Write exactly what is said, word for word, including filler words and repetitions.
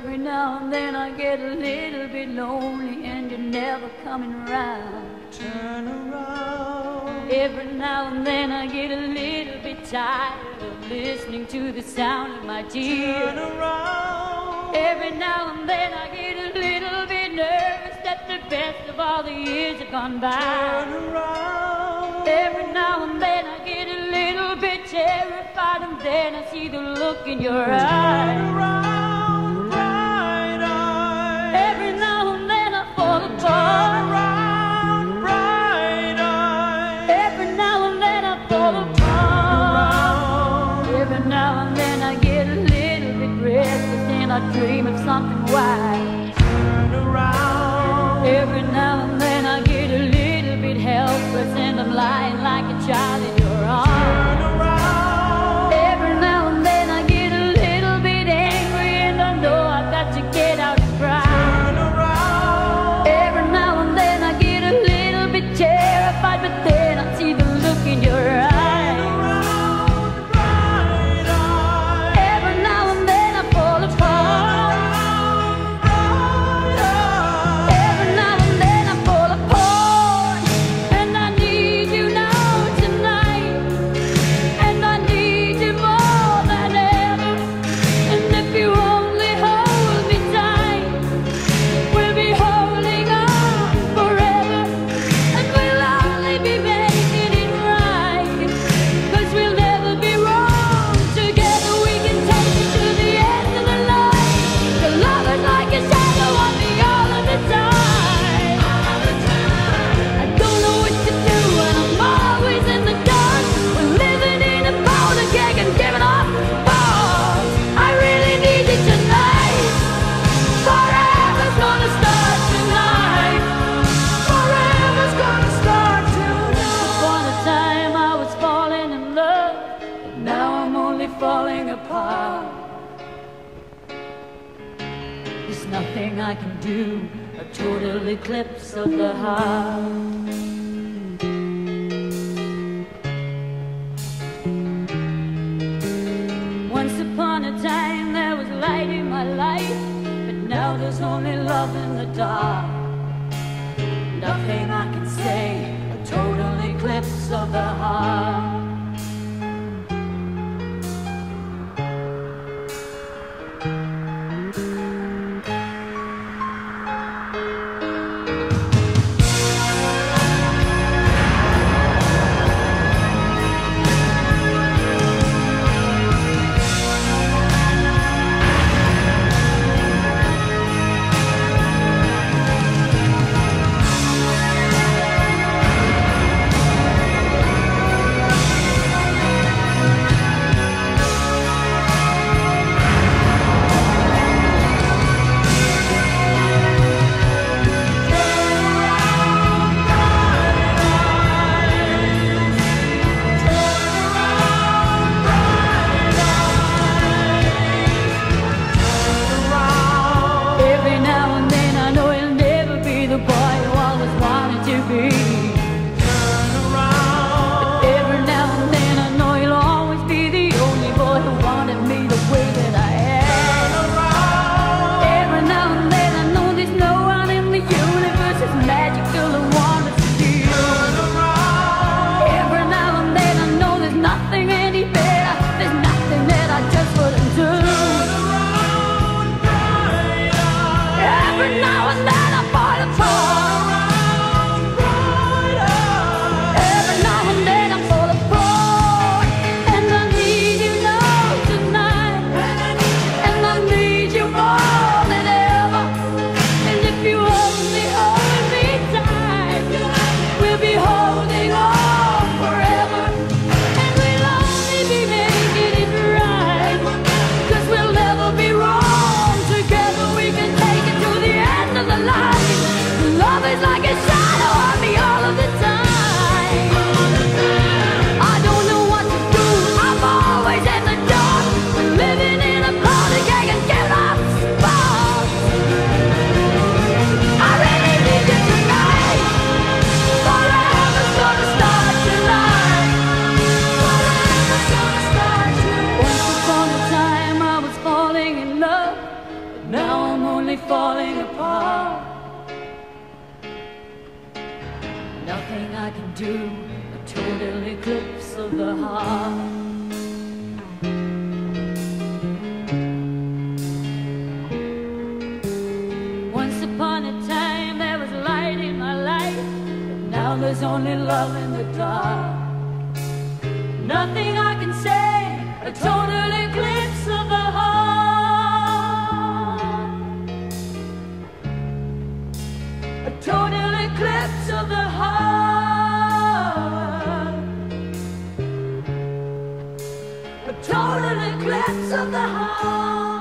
Every now and then I get a little bit lonely and you're never coming around. Turn around. Every now and then I get a little bit tired of listening to the sound of my tears. Turn around. Every now and then I get a little bit nervous that the best of all the years have gone by. Turn around. Every now and then I get a little bit terrified, and then I see the look in your eyes. Turn around, bright eyes. Every now and then I fall Turn apart. around, bright eyes. Every now and then I fall apart. Every now and then I get a little bit restless and I dream of something wise. Turn around. Every now and then I get a little bit helpless and I'm lying like a child in your arms. Turn around. Every now and then I get a little bit angry and I know I've got to get out and cry. Turn around. Every now and then I get a little bit terrified, but then I see the look in your eyes. Every now and then I fall apart. Every now and then I fall apart. And I need you now tonight. And I need you more than ever. And if you only hold me tight, we'll be holding on forever. And we'll only be making it right, 'cause we'll never be wrong. Together we can take it to the end of the line. Your love is like a shadow on me all of the time. I don't know what to do and I'm always in the dark. We're living in a powder keg and giving off balls. I really need you tonight. Forever's gonna start tonight. Forever's gonna start tonight. Upon a time I was falling in love, but now I'm only falling apart. There's nothing I can do, a total eclipse of the heart. Once upon a time there was light in my life, but now there's only love in the dark. Nothing I can say, a total eclipse of the heart. falling apart. Nothing I can do, a total eclipse of the heart. Once upon a time there was light in my life, but now there's only love in the dark. Nothing I can say, a total eclipse of the heart. A total eclipse of the heart. A total eclipse of the heart.